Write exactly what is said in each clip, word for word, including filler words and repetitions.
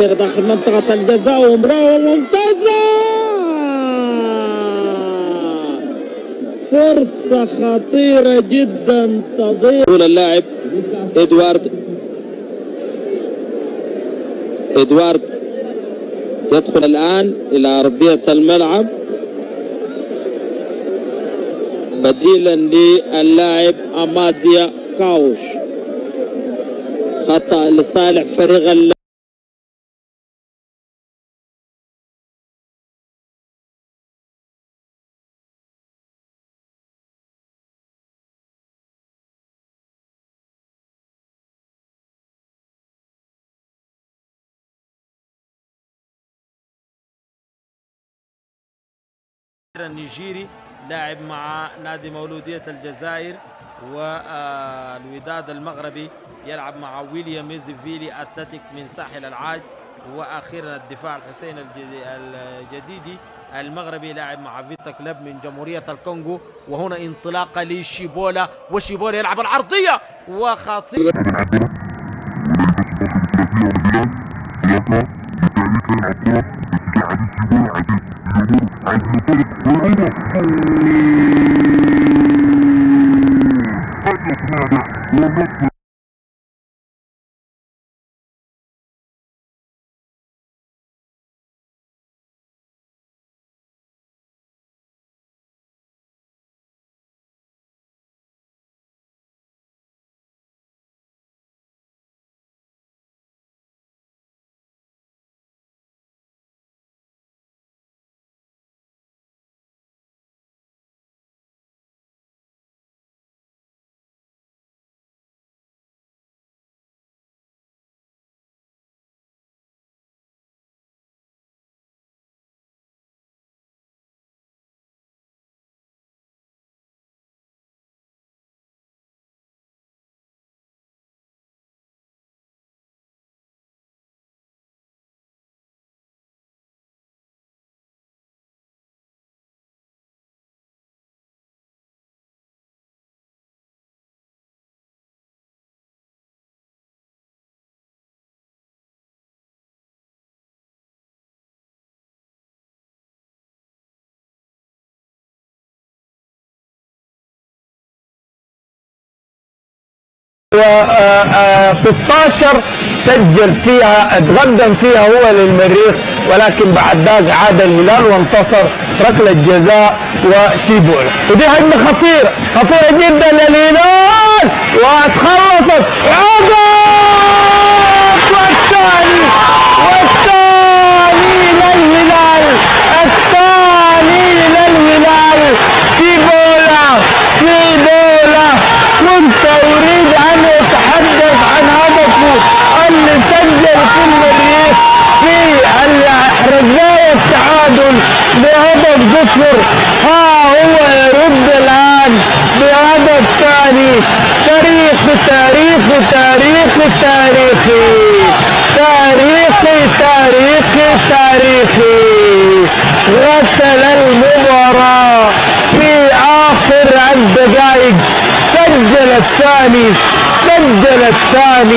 خطير داخل منطقة الجزاء ومراوغة ممتازة، فرصة خطيرة جدا تضيع. اللاعب إدوارد إدوارد يدخل الآن إلى أرضية الملعب بديلا للاعب أماديا كاوش. خطأ لصالح فريق اللاعب. النيجيري لاعب مع نادي مولودية الجزائر والوداد المغربي، يلعب مع ويليام ميزيفيلي أتلتيك من ساحل العاج. واخيرا الدفاع الحسين الجديدي المغربي لاعب مع فيتا كلوب من جمهورية الكونغو. وهنا انطلاقة لشيبولا، وشيبولا يلعب العرضية وخطير. وستاشر سجل فيها، اتقدم فيها هو للمريخ، ولكن بعد ذاك عاد الهلال وانتصر ركله جزاء وشيبولا. ودي هجمه خطيره خطيره جدا للهلال واتخلصت عقب والثاني والثاني للهلال، الثاني للهلال. شيبولا شيبولا كنت اريد ان اتحدث عن هدفه اللي سجل في المريخ في رجاء التعادل بهدف ظفر. ها هو يرد الان بهدف ثاني. تاريخي تاريخي تاريخي تاريخي تاريخي تاريخي تاريخي غسل المباراة في آخر الدقائق، سجل الثاني سجل الثاني.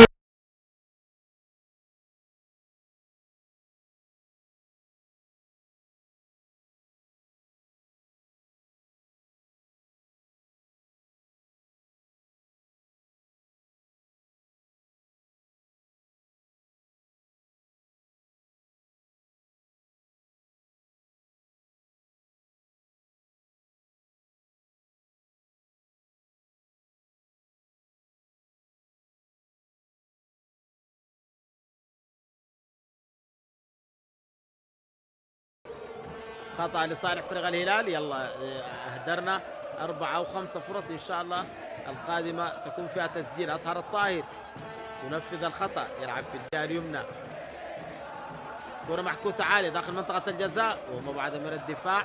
خطأ لصالح فريق الهلال. يلا اهدرنا أربعة أو خمسة فرص، إن شاء الله القادمة تكون فيها تسجيل. أطهر الطاهر ينفذ الخطأ، يلعب في الجهة اليمنى، كرة محكوسة عالية داخل منطقة الجزاء ومبعد من الدفاع.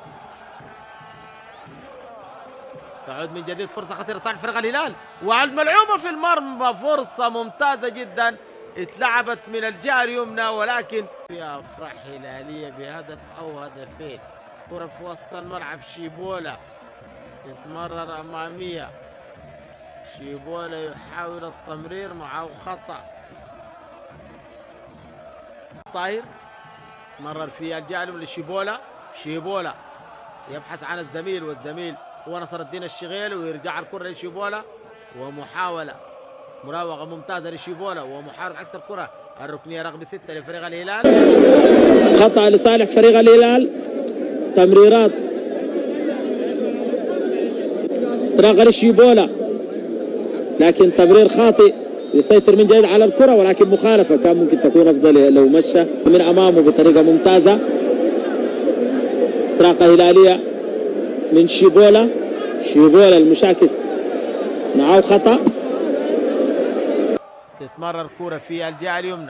تعود من جديد فرصة خطيرة لصالح فريق الهلال والملعوبة في المرمى، فرصة ممتازة جدا اتلعبت من الجهة اليمنى، ولكن فيها أفراح هلالية بهدف أو هدفين. كرة في وسط الملعب، شيبولا تتمرر أمامية، شيبولا يحاول التمرير معه خطأ. طاهر مرر في الجانب لشيبولا. شيبولا يبحث عن الزميل، والزميل هو نصر الدين الشغيل، ويرجع الكرة لشيبولا ومحاولة مراوغة ممتازة لشيبولا ومحاولة عكس الكرة. الركنية رقم ستة لفريق الهلال. خطأ لصالح فريق الهلال. تمريرات انطلاقة لشيبولا، لكن تمرير خاطئ. يسيطر من جديد على الكرة، ولكن مخالفة كان ممكن تكون أفضل لو مشى من أمامه بطريقة ممتازة. انطلاقة هلالية من شيبولا. شيبولا المشاكس معه خطأ. تتمرر كرة في الجهة اليمنى.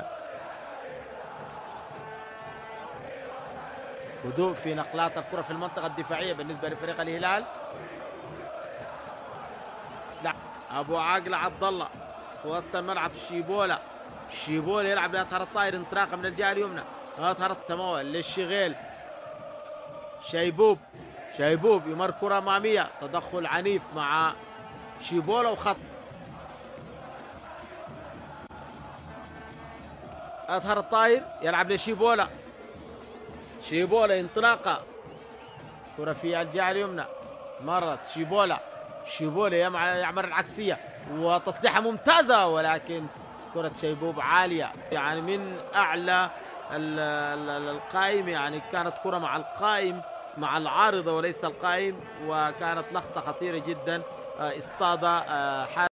هدوء في نقلات الكرة في المنطقة الدفاعية بالنسبة لفريق الهلال. لا، أبو عاقل عبد الله في وسط الملعب. شيبولا. شيبولا يلعب لأطهر الطاهر. انطلاقة من الجهة اليمنى. أطهر سموه للشغيل. شيبوب. شيبوب يمر كرة أمامية. تدخل عنيف مع شيبولا وخط. أطهر الطاهر يلعب لشيبولا. شيبولا انطلاقة كرة في الجهة اليمنى. مرت شيبولا. شيبولا يعمل العكسية وتصليحة ممتازة، ولكن كرة شيبوب عالية يعني من أعلى القائم، يعني كانت كرة مع القائم مع العارضة وليس القائم، وكانت لقطة خطيرة جدا اصطاد